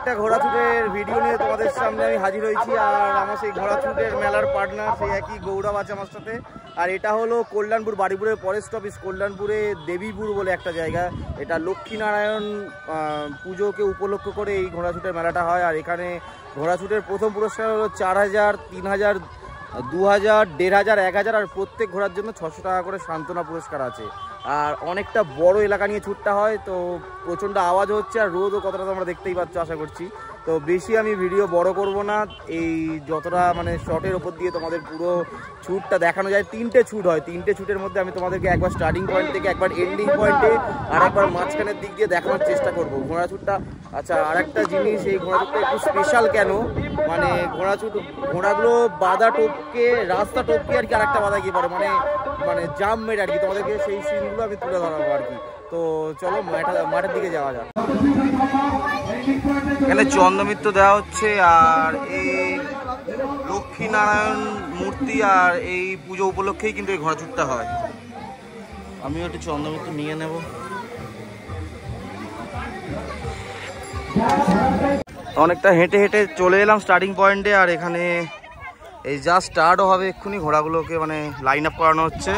আরেকটা ঘোড়া ছুটের ভিডিও নিয়ে তোমাদের সামনে আমি হাজির হয়েছি। আর আমার সেই ঘোড়া ছুটের মেলার পার্টনার সেই একই গৌরব আছে আমার সাথে। আর এটা হলো কল্যাণপুর, বাড়িপুরের ফরেস্ট অফিস কল্যাণপুরে দেবীপুর বলে একটা জায়গা। এটা লক্ষ্মীনারায়ণ পুজোকে উপলক্ষ করে এই ঘোড়া ছুটের মেলাটা হয়। আর এখানে ঘোড়া ছুটের প্রথম পুরস্কার হলো 4000, 3000, 2000, 1500, 1000 আর প্রত্যেক ঘোড়ার জন্য 600 টাকা করে সান্ত্বনা পুরস্কার আছে। আর অনেকটা বড় এলাকা নিয়ে ছুটটা হয়, তো প্রচণ্ড আওয়াজ হচ্ছে আর রোদও কতটা তোমরা দেখতেই পাচ্ছ আশা করছি। তো বেশি আমি ভিডিও বড় করব না, এই যতটা মানে শর্টের ওপর দিয়ে তোমাদের পুরো ছুটটা দেখানো যায়। 3টে ছুট হয়, 3টে ছুটের মধ্যে আমি তোমাদেরকে একবার স্টার্টিং পয়েন্ট থেকে, একবার এন্ডিং পয়েন্টে আর একবার মাঝখানের দিক দিয়ে দেখানোর চেষ্টা করব ঘোড়া ছুটটা। আচ্ছা, আর একটা জিনিস, এই ঘোড়া ছুটটা একটু স্পেশাল কেন, মানে ঘোড়া ছুট ঘোড়াগুলো বাধা টপকে, রাস্তা টপকে আর কি আরেকটা বাধা গিয়ে পড়ে, মানে জাম মেরে আর কি। তোমাদেরকে সেই সিনগুলো আমি তুলে ধরাবো আর কি। তো চলো মাঠের দিকে যাওয়া যাক। এখানে চন্দ্রমিত্র দেওয়া হচ্ছে আর এই লক্ষ্মীনারায়ণ মূর্তি, আর এই পুজো উপলক্ষেই কিন্তু এই ঘোড়া ছুটটা হয়। আমিও একটু চন্দ্রমিত্র নিয়ে নেব। অনেকটা হেঁটে হেঁটে চলে এলাম স্টার্টিং পয়েন্টে। আর এখানে এই জাস্ট স্টার্টও হবে এক্ষুনি, ঘোড়াগুলোকে মানে লাইন আপ করানো হচ্ছে।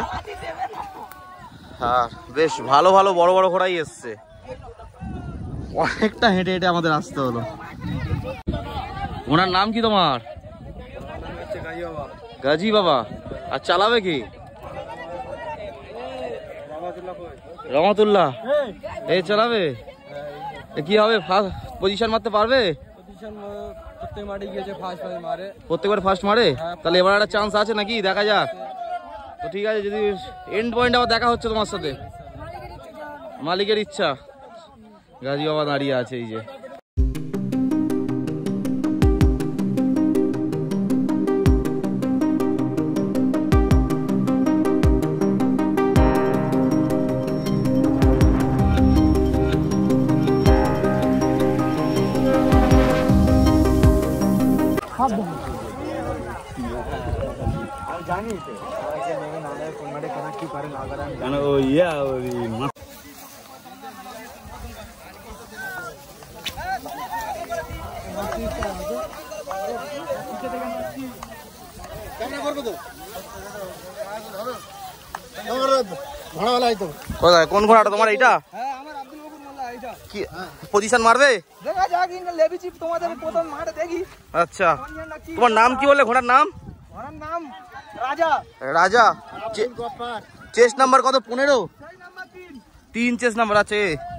আর বেশ ভালো ভালো বড় বড় ঘোড়াই এসছে। অনেকটা হেঁটে হেঁটে আমাদের আসতে হলো। ওনার নাম কি তোমার? গাজী বাবা। আর চালাবে কি? রহমতুল্লাহ। এই চালাবে, কি হবে? ফার্স্ট পজিশন মারতে পারবে? প্রত্যেকবার ফার্স্ট মারে? তাহলে এবার একটা চান্স আছে নাকি? দেখা যাক। তো ঠিক আছে, যদি এন্ড পয়েন্ট আবার দেখা হচ্ছে তোমার সাথে, মালিকের ইচ্ছা। গাজী বাবা দাঁড়িয়ে আছে এই যে। কোথায়, কোন ঘোড়াটা তোমার? এইটা কি পজিশন মারবে? আচ্ছা, তোমার নাম কি বলে? ঘোড়ার নাম? রাজা। চেস্ট নাম্বার কত? 15? 3 চেস্ট নাম্বার আছে।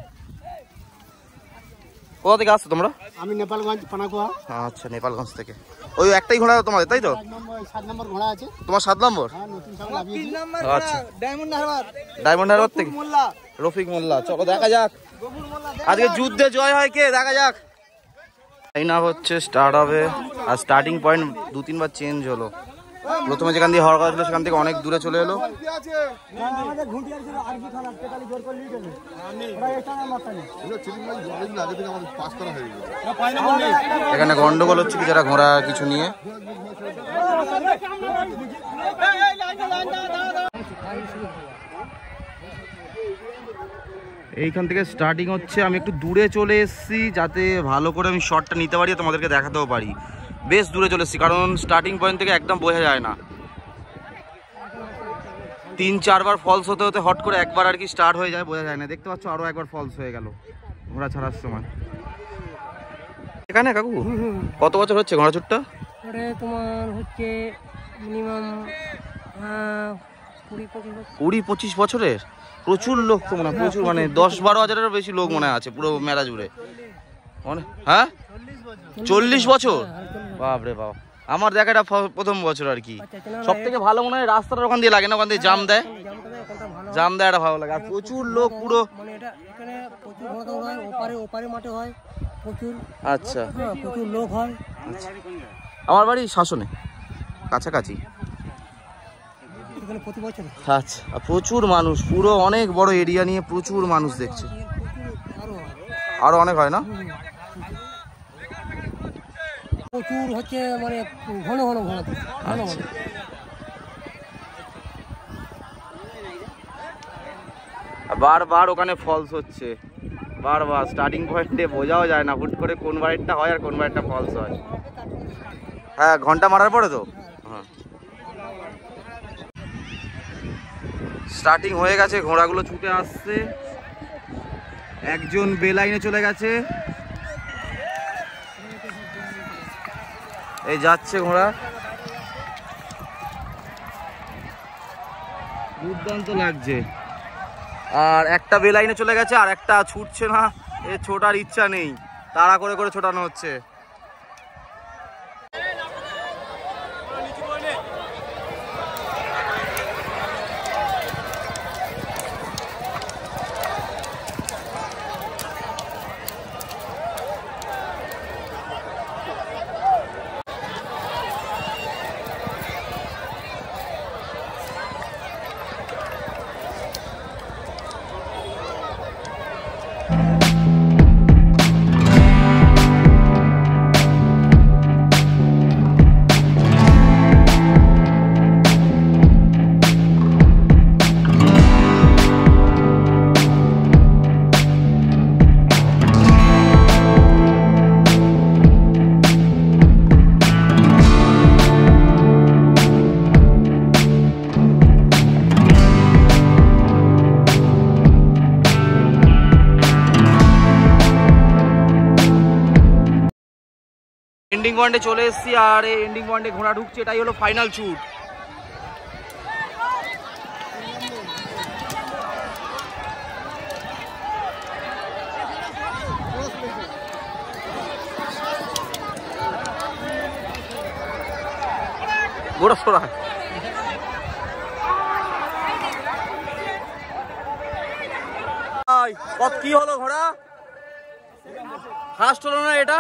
কোথা থেকে আসছো তোমরা? আমি নেপালগঞ্জ, পানাকুয়া। আচ্ছা, নেপালগঞ্জ থেকে। ওই একটাই ঘোড়া তোমাদের, তাই তো? 7 নম্বর ঘোড়া আছে তোমার? 7 নম্বর। আচ্ছা, ডায়মন্ড হারবার থেকে রফিক মোল্লা। চলো দেখা যাক আজকে যুদ্ধে জয় হয় কে, দেখা যাক। লাইন আপ হচ্ছে, স্টার্ট হবে। আর স্টার্টিং পয়েন্ট 2-3 বার চেঞ্জ হলো। প্রথমে যেখান দিয়ে হওয়ার কথা ছিল সেখান থেকে অনেক দূরে চলে এলো। এখানে গন্ডগোল হচ্ছে কি, যারা ঘোড়া কিছু নিয়ে। এইখান থেকে স্টার্টিং হচ্ছে। আমি একটু দূরে চলে এসেছি যাতে ভালো করে আমি শটটা নিতে পারি, তোমাদেরকে দেখাতেও পারি। বেশ দূরে চলে এসেছি, কারণ স্টার্টিং পয়েন্ট থেকে একদম বোঝা যায় না। 3-4 বার ফলস হতে হতে হট করে একবার আর কি স্টার্ট হয়ে যায়, বোঝা যায় না। দেখতে পাচ্ছ, আরো একবার ফলস হয়ে গেল ঘোড়া ছাড়ার সময়। এখানে কাকু কত বছর হচ্ছে ঘোড়া ছুটটা? তোমার হচ্ছে মিনিমাম 20-25 বছরের। প্রচুর লোক তো মনে হয়, প্রচুর, মানে 10-12 হাজারেরও বেশি লোক মনে আছে পুরো মেলা জুড়ে। হ্যাঁ, 40 বছর? বাপরে বাপ, আমার দেখা এটা প্রথম বছর আর কি। সব থেকে ভালো মনে হয় রাস্তাটা ওখান দিয়ে লাগে না, ওখান দিয়ে জাম দেয়, এটা ভালো লাগে। আর প্রচুর লোক পুরো। আচ্ছা, প্রচুর লোক হয়। আমার বাড়ি শাসনে, কাছাকাছি। আচ্ছা, প্রচুর মানুষ, পুরো অনেক বড় এরিয়া নিয়ে প্রচুর মানুষ দেখছে। আরো অনেক হয় না? প্রচুর হচ্ছে, মানে ঘন ঘন ঘন। বারবার ওখানে ফলস হচ্ছে, বারবার স্টার্টিং পয়েন্টে বোঝাও যায় না হুট করে কোন বাইটটা হয় আর কোন বাইটটা ফলস হয়। হ্যাঁ, ঘন্টা মারার পরে তো হ্যাঁ স্টার্টিং হয়ে গেছে, ঘোড়াগুলো ছুটে আসছে, একজন বেলাইনে চলে গেছে, এই যাচ্ছে ঘোড়া, দুর্দান্ত লাগছে। আর একটা বেলাইনে চলে গেছে আর একটা ছুটছে না, এ ছোটার ইচ্ছা নেই, তাড়া করে করে ছোটানো হচ্ছে। এন্ডিং পয়েন্টে চলে এসেছি আর এই এন্ডিং পয়েন্টে ঘোড়া ঢুকছে, এটাই হলো ফাইনাল শুট। ঘোড়া সরা কি হলো, ঘোড়া ফার্স্ট হলো না এটা?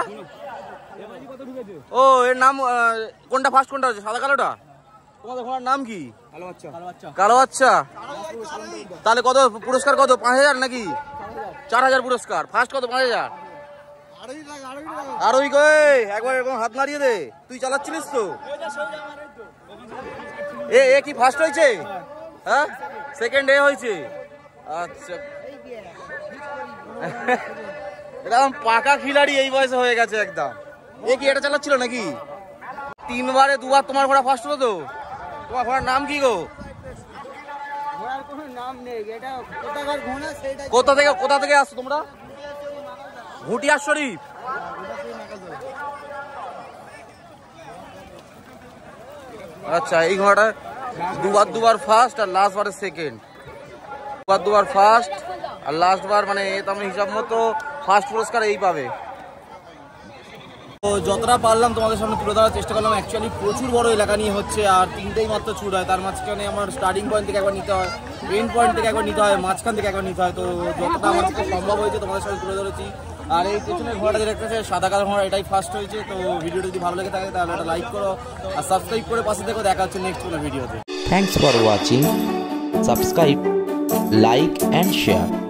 ও এর নাম কোনটা ফার্স্ট কোনটা হচ্ছে, সাদা কালোটা? তোমাদের ঘোড়ার নাম কি? কালো বাচ্চা। তাহলে কত পুরস্কার, কত 5000 নাকি 4000 পুরস্কার? ফার্স্ট কত? 5000। আর ওই একবার এরকম হাত নাড়িয়ে দে, তুই চালাচ্ছিলিস তো? এ কি ফার্স্ট হয়েছে? হ্যাঁ, সেকেন্ড এ হয়েছে। আচ্ছা, একদম পাকা খিলাড়ি এই বয়সে হয়ে গেছে একদম। এ কি এটা চালাচ্ছিল নাকি? 3 বারে 2 বার তোমার ঘোড়া ফার্স্ট হলো তো? তোমার ঘোড়ার নাম কি গো? কোথা থেকে আসছো তোমরা? ঘুটিয়ার শরীফ। আচ্ছা, এই ঘোড়াটা দুবার ফার্স্ট আর লাস্ট বারে সেকেন্ড। দুবার ফার্স্ট আর লাস্ট বার, মানে তেমন হিসাব মতো ফার্স্ট পুরস্কার এই পাবে। তো যতটা পারলাম তোমাদের সামনে তুলে ধরার চেষ্টা করলাম। অ্যাকচুয়ালি প্রচুর বড় এলাকা নিয়ে হচ্ছে আর 3টেই মাত্র ছুট হয়, তার মাঝখানে আমার স্টার্টিং পয়েন্ট থেকে একবার নিতে হয়, এন্ড পয়েন্ট থেকে একবার নিতে হয়, মাঝখান থেকে একবার নিতে হয়। তো যতটা আমার থেকে সম্ভব হয়েছে তোমাদের সামনে তুলে ধরেছি। আর এই পেছনের ঘোড়াটা যেটা দেখতেছে সাদা কালো ঘোড়া, এটাই ফার্স্ট হয়েছে। তো ভিডিওটা যদি ভালো লেগে থাকে তাহলে একটা লাইক করো আর সাবস্ক্রাইব করে পাশে দেখো। দেখা হচ্ছে নেক্সট কোনো ভিডিওতে। Thanks for watching. Subscribe, like and share.